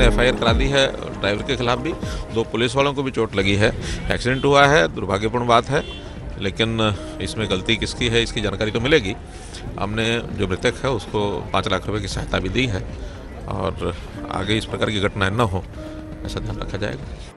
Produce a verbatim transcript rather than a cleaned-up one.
हमने F I R करा दी है ड्राइवर के खिलाफ भी, दो पुलिस वालों को भी चोट लगी है। एक्सीडेंट हुआ है, दुर्भाग्यपूर्ण बात है, लेकिन इसमें गलती किसकी है इसकी जानकारी तो मिलेगी। हमने जो मृतक है उसको पाँच लाख रुपए की सहायता भी दी है और आगे इस प्रकार की घटनाएं न हो ऐसा ध्यान रखा जाएगा।